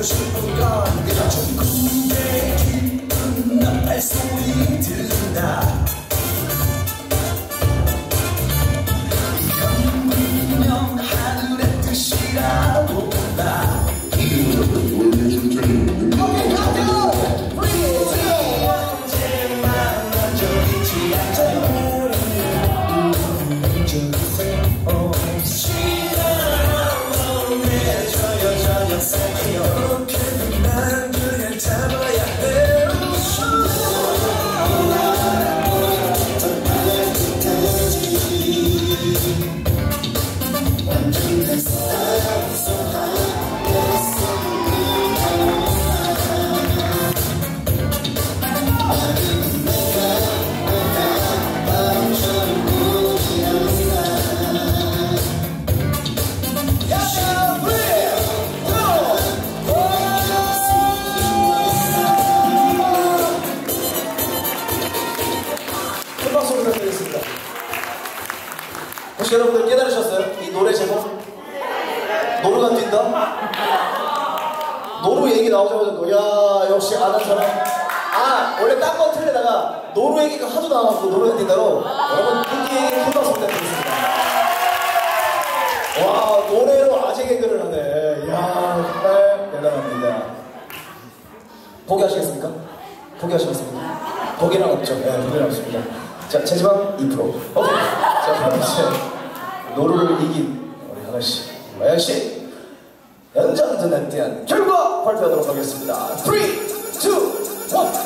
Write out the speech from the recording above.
싶은 건 그저 전국의 기쁜 나팔 소리 들린다. 이건 분명 하늘의 뜻이라고 봐. 혹시 여러분들 깨달으셨어요? 이 노래 제목? 노루가 뛴다? 노루 얘기 나오자마자 야 역시 아는 사람. 아 원래 딴 거 틀려다가 노루 얘기가 하도 나와갖고 노루가 뛴다로 여러분 분기 큰박수 부탁드리겠습니다. 와 노래로 아재 개그를 하네. 이야 정말 대단합니다. 포기하시겠습니까? 포기하시겠습니까? 포기는 없죠. 네 포기는 없습니다. 자, 체지방 2%. 오케이. 자, 그럼 이제 노루를 이긴 우리 하나씨 연장전에 대한 결과 발표하도록 하겠습니다. 3, 2, 1.